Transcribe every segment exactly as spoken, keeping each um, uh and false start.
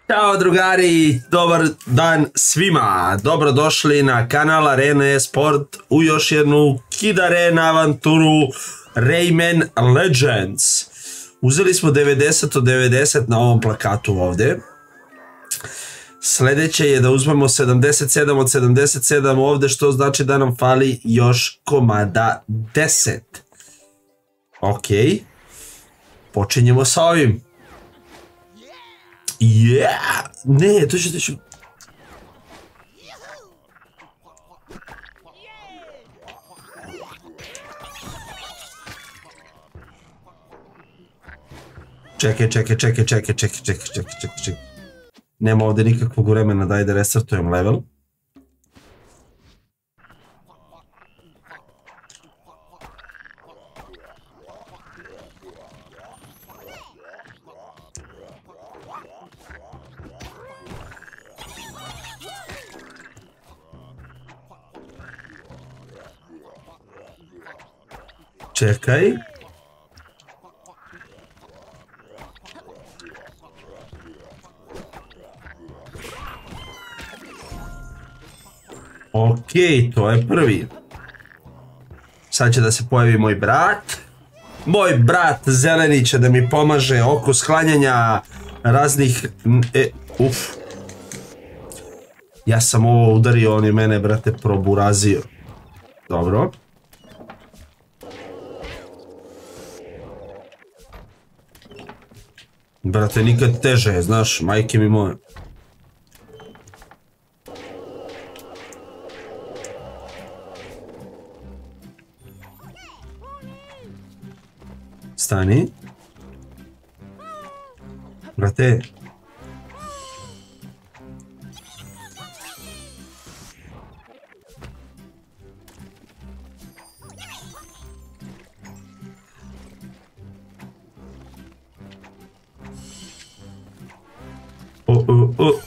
Ćao drugari, dobar dan svima, dobrodošli na kanal Arena Esport u još jednu Kid Arena avanturu Rayman Legends. Uzeli smo devedeset od devedeset na ovom plakatu ovdje. Sljedeće je da uzmemo sedamdeset sedam od sedamdeset sedam ovdje, što znači da nam fali još komada deset. Ok, počinjemo sa ovim. Yeah! Ne, to ću, to ću... Čekaj, čekaj, čekaj, čekaj, čekaj, čekaj, čekaj, čekaj, čekaj. Nema ovdje nikakvog vremena, daj da restartujem level. Čekaj. Ok, to je prvi. Sad će da se pojavi moj brat. Moj brat zeleni će da mi pomaže oko sklanjanja raznih... E, uf. Ja sam ovo udario, on je mene, brate, proburazio. Dobro. Brate, nikad teže je, znaš, majke mi moje. Stani. Brate. O, o, o.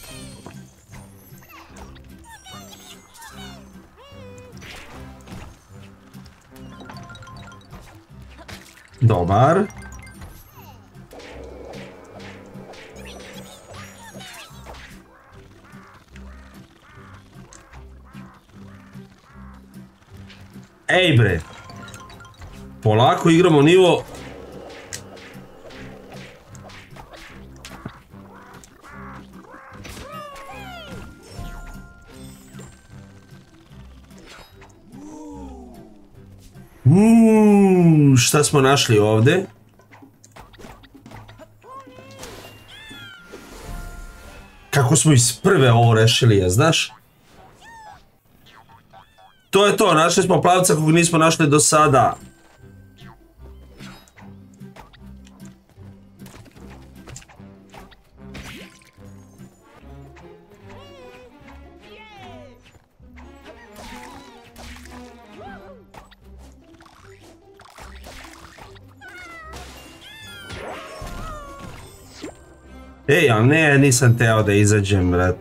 Dobar. Ej bre. Polako igramo nivo. Uuuu, šta smo našli ovdje? Kako smo iz prve ovo rešili, je, znaš? To je to, našli smo plavca kog nismo našli do sada. Ej, a ne, nisam teo da izađem, brat.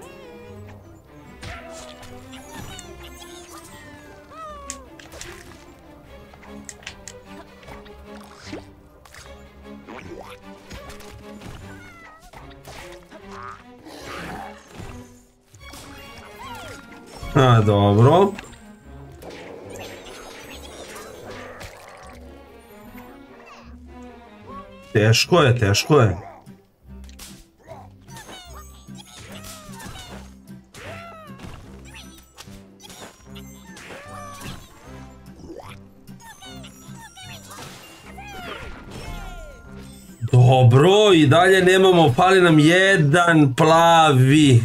A, dobro. Teško je, teško je. Dobro, i dalje nemamo, fali nam jedan plavi.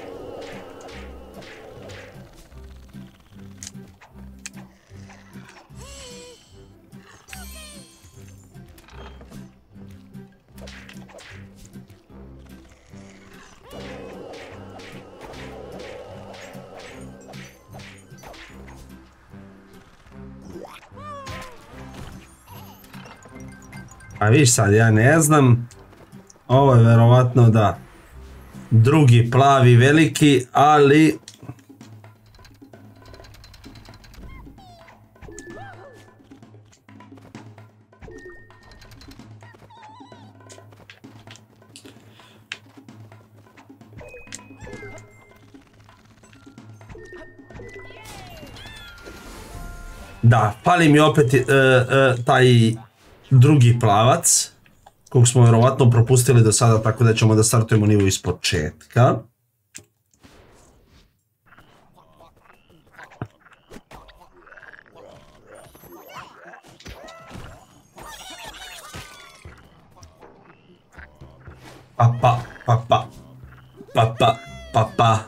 A viš sad, ja ne znam, ovo je verovatno da drugi plavi veliki, ali Da, fali mi opet uh, uh, taj drugi plavac, kog smo vjerovatno propustili do sada, tako da ćemo da startujemo nivo iz početka. Pa pa, pa pa, pa pa, pa pa.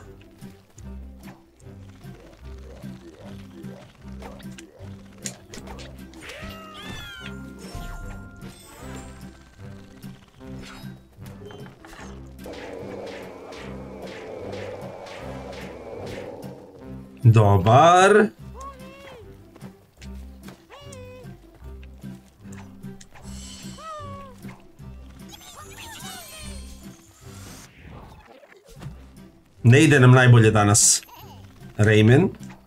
Dobar. Ne ide nam najbolje danas Rayman.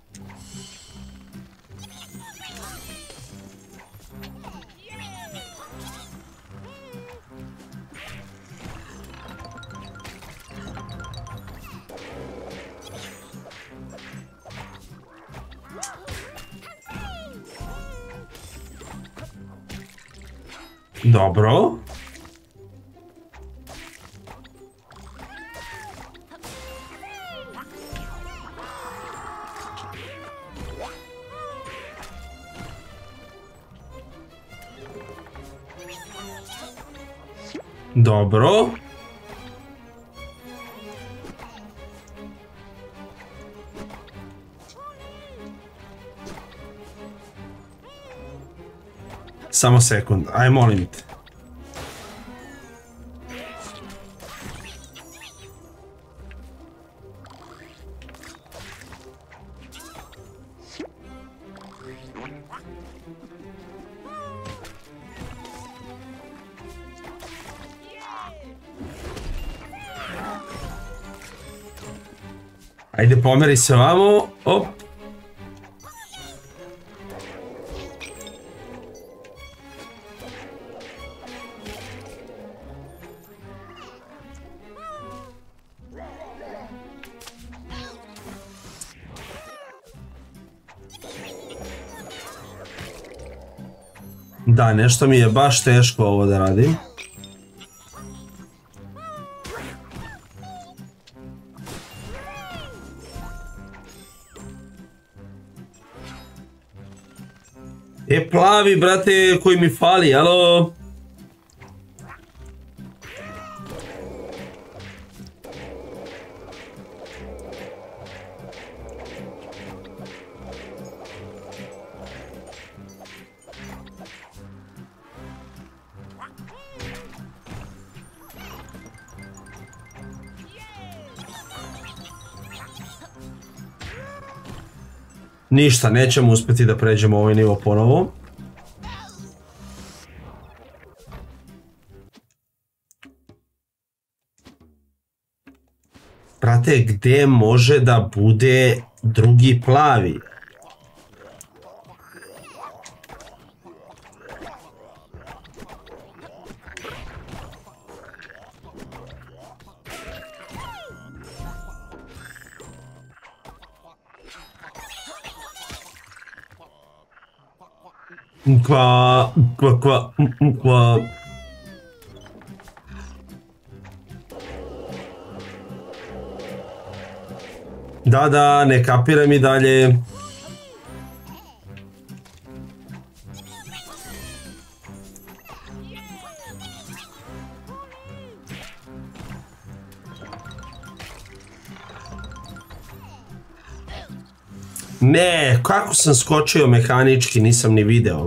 Dobro. Dobro. Samo sekund, aj molim te. Ajde, pomeri se vamo, op. Da, nešto mi je baš teško ovo da radim. E, plavi, brate, koji mi fali, alo? Ništa, nećemo uspjeti da pređemo ovaj nivo ponovo. Brate, gdje može da bude drugi plavi? Kva, kva, kva, kva. Da, da, ne kapiram i dalje. Ne, kako sam skočio mehanički, nisam ni video.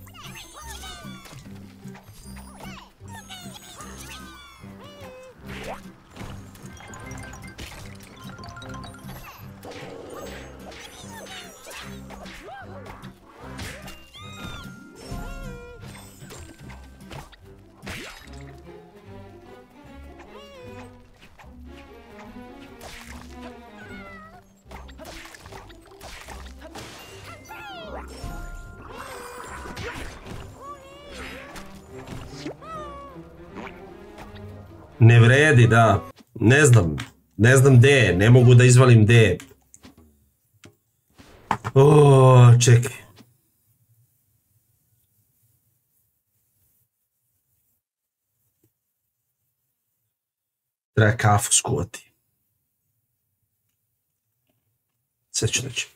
Ne vredi, da. Ne znam. Ne znam gdje je. Ne mogu da izvalim gdje je. O, čekaj. Treba kafu skuvati. Sve ću reći.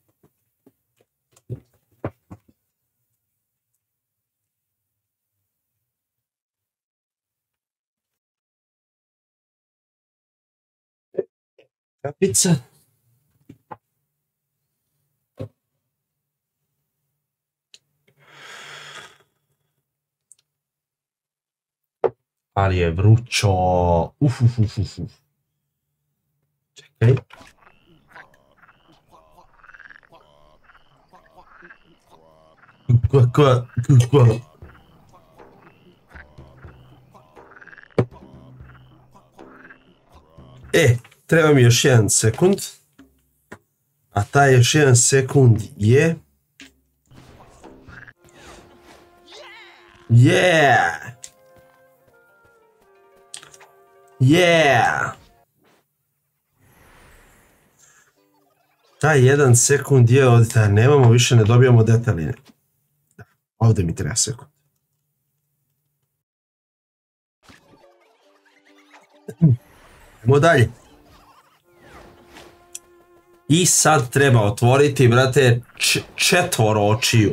Kapica. Ali je vrućo. Uf, uf, uf, uf, uf. Čekaj. Kukva, kukva, kukva. E, treba mi još jedan sekund. A taj još jedan sekund je... Yeah! Yeah! Taj jedan sekund je ovdje, nemamo više, ne dobijamo detaljine. Ovdje mi treba sekund. Idemo dalje. I sad treba otvoriti, brate, četvoro očiju.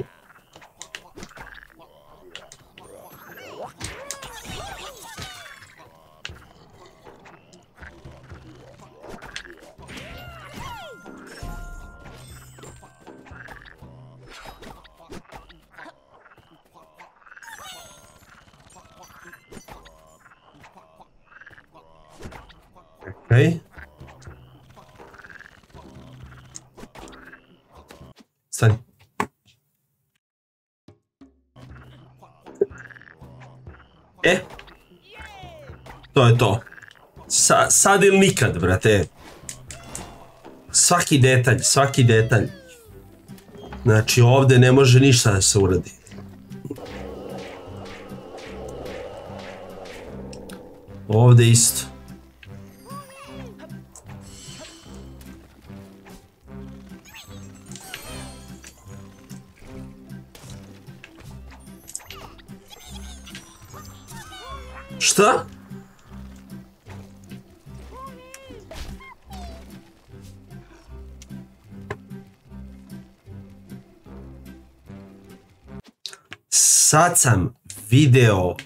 Okej. Stani. E. To je to. Sa, sad ili nikad, brate. Svaki detalj, svaki detalj. Znači ovdje ne može ništa da se uradi. Ovdje isto. Šta? Sad sam video.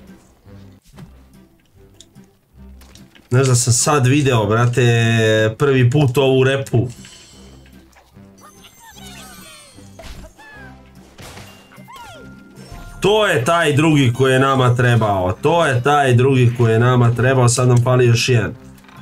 Znaš da sam sad video, brate, prvi put ovu repu. To je taj drugi koji je nama trebao, to je taj drugi koji je nama trebao, sad nam fali još jedan.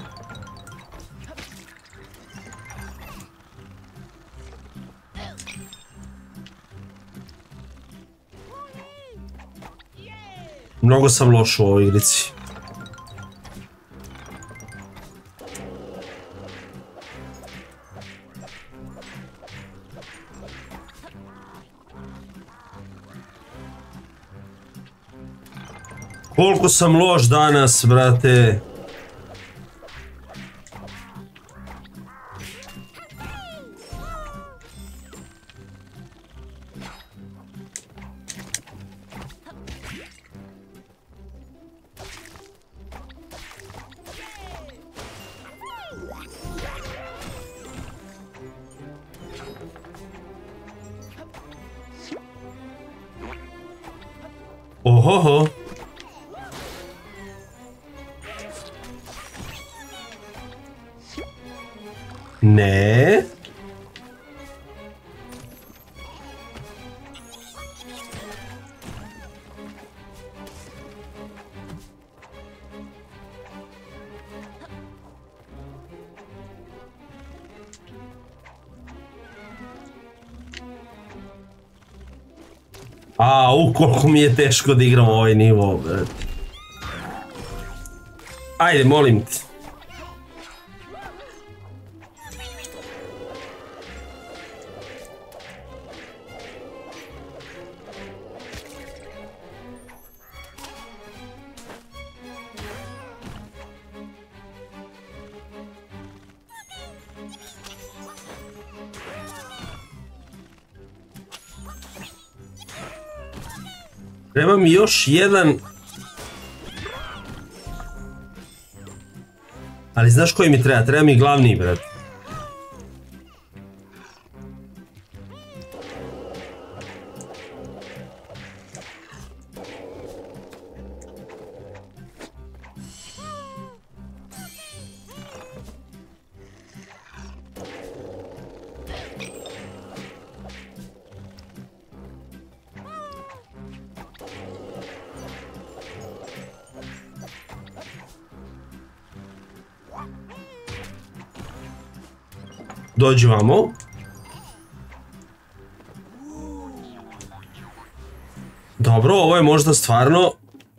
Mnogo sam loš u ovoj igrici. Koliko sam loš danas, brate. Ohoho. Ne. A, u koliko mi je teško da igram ovaj nivo, brate. Ajde, molim te. Treba mi još jedan... Ali znaš koji mi treba? Treba mi glavni, brat. Dođi vamo. Dobro, ovo je možda stvarno...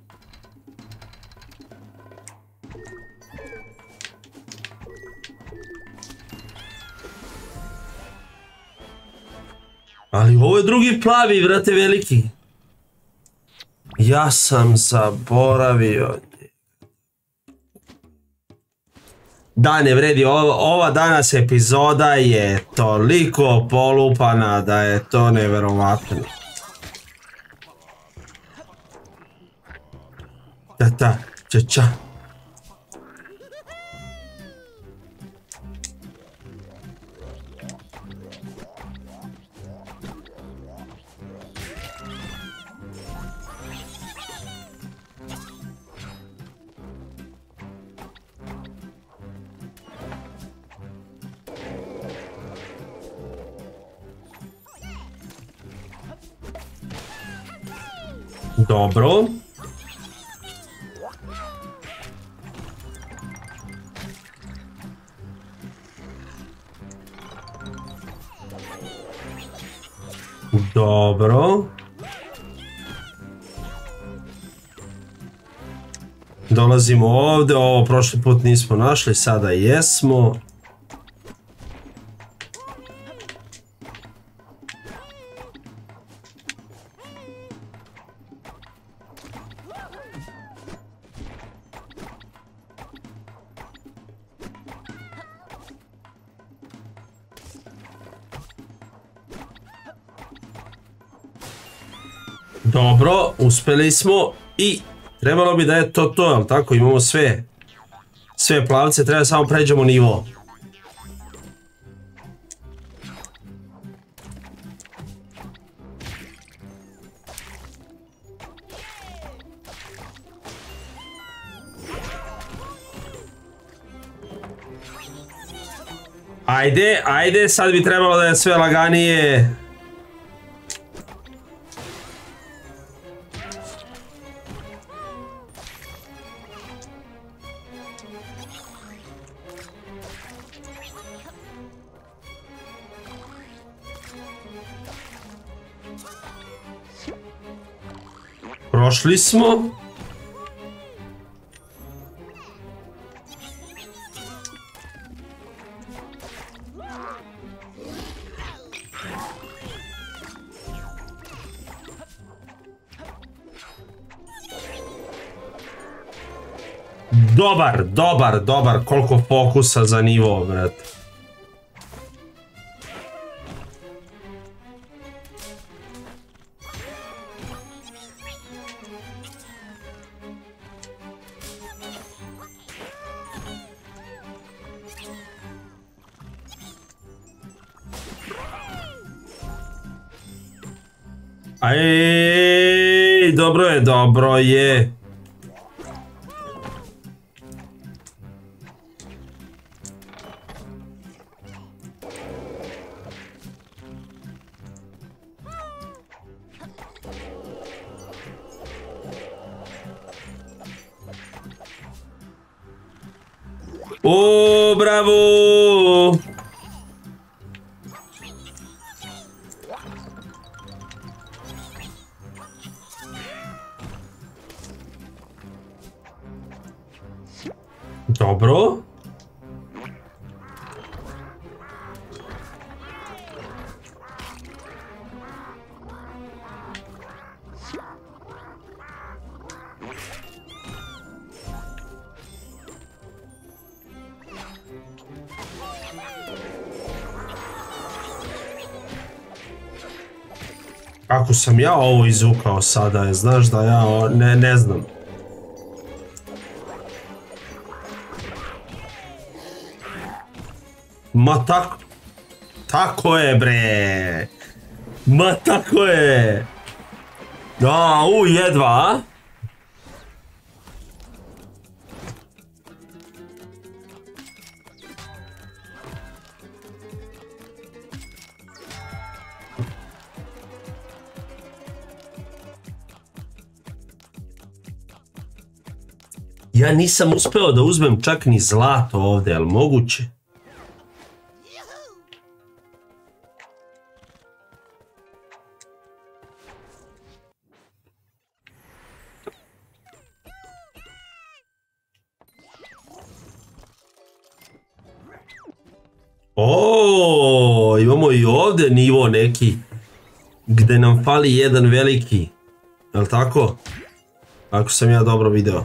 Ali ovo je drugi plavi, vrate, veliki. Ja sam zaboravio. Da, ne vredi, ova, ova danas epizoda je toliko polupana da je to neverovatno. Ta ta, ča ča. Dobro. Dobro. Dolazimo ovdje, ovo prošli put nismo našli, sada jesmo. Dobro, uspjeli smo i trebalo bi da je to to, ali tako, imamo sve. Sve plavce, treba samo pređemo nivo. Ajde, ajde, sad bi trebalo da je sve laganije. Prošli smo. Dobar, dobar, dobar, koliko fokusa za nivo, brate. Ej, dobro je, dobro je. O, bravo! Dobro. Kako sam ja ovo izvukao sada, znaš da ja ne, ne znam. Ma tako... Tako je, bre! Ma tako je! Da, u, jedva, a? Ja nisam uspeo da uzmem čak ni zlato ovdje, ali moguće? O, imamo i ovdje nivo neki gdje nam fali jedan veliki, jel tako? Ako sam ja dobro video.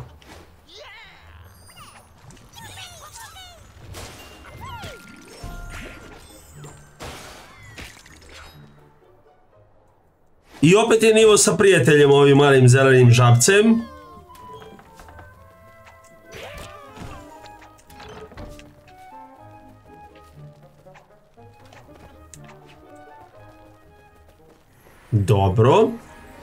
I opet je nivo sa prijateljem, ovim malim zelenim žabcem. Dobro.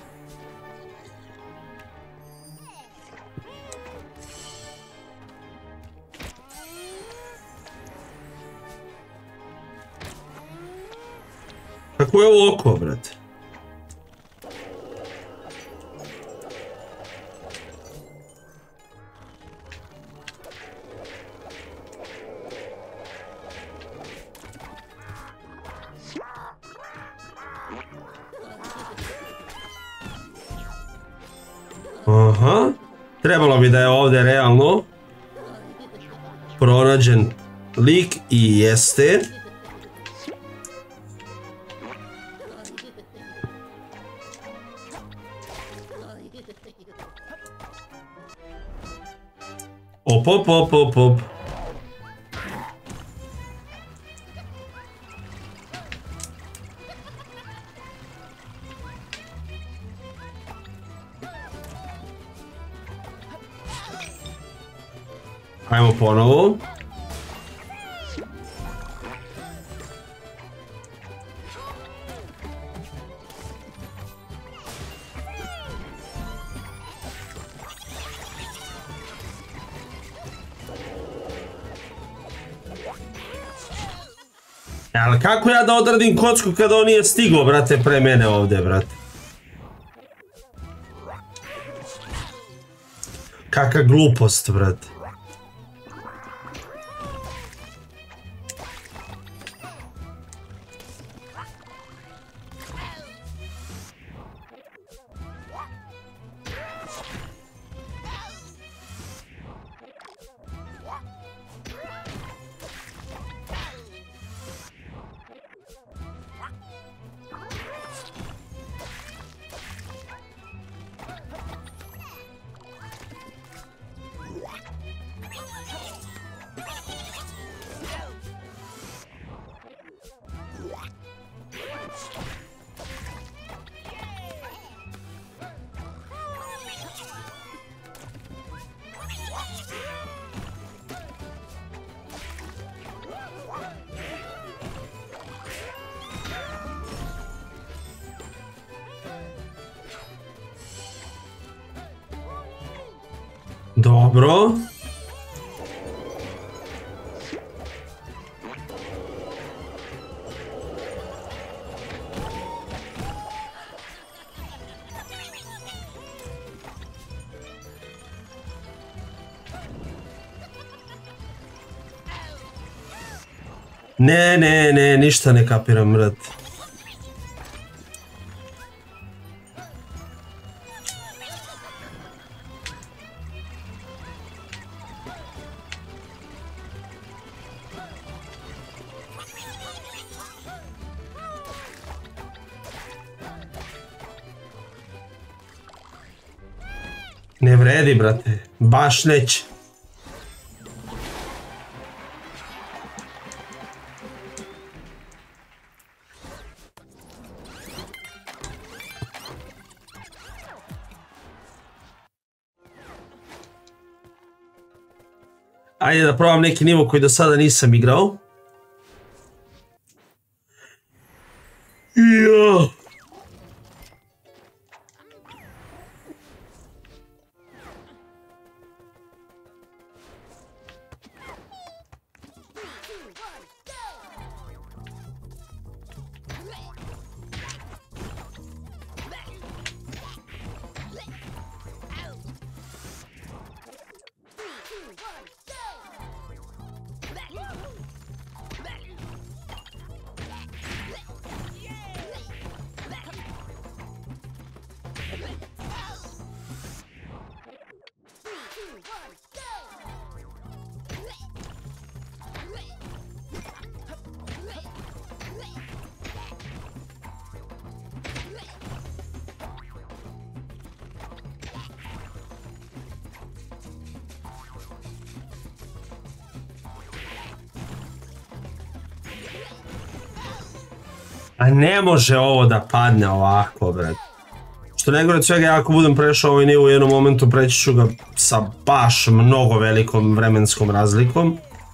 Kako je ovo oko, brate? Aha, trebalo bi da je ovdje realno pronađen lik i jeste. Op, op, op, op, op. Ajmo ponovo. Ali kako ja da odradim kocku kada on nije stigao, brate, pre mene ovdje, brate? Kakva glupost, brate. Dobro. Ne, ne, ne, ništa ne kapiram, brate. Ne vredi, brate, baš neće. Ajde da probam neki nivo koji do sada nisam igrao. A ne može ovo da padne ovako, bret. Što ne gore od svega, ja ako budem prešao ovaj nivo u jednom momentu, preći ću ga sa baš mnogo velikom vremenskom razlikom.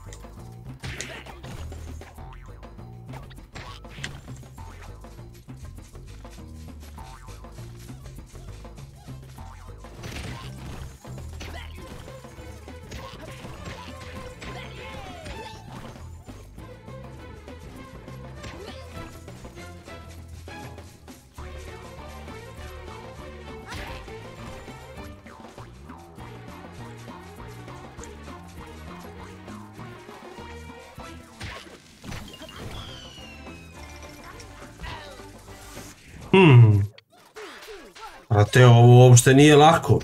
Hmm. Brate, ovo uopšte nije lako.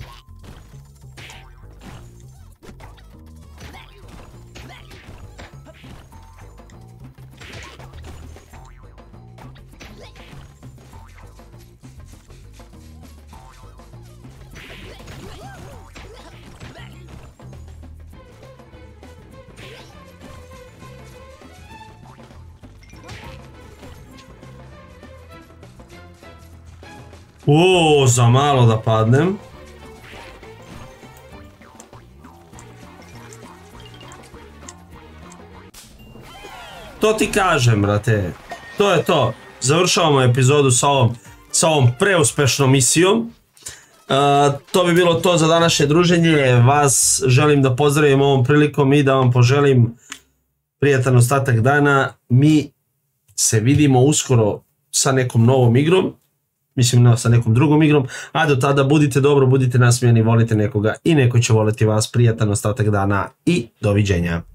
O, za malo da padnem. To ti kažem, brate. To je to. Završavamo epizodu sa ovom, sa ovom preuspešnom misijom. Uh, to bi bilo to za današnje druženje. Vas želim da pozdravim ovom prilikom i da vam poželim prijatan ostatak dana. Mi se vidimo uskoro sa nekom novom igrom. Mislim sa nekom drugom igrom, a do tada budite dobro, budite nasmijeni, volite nekoga i neko će voliti vas. Prijatan ostatak dana i doviđenja.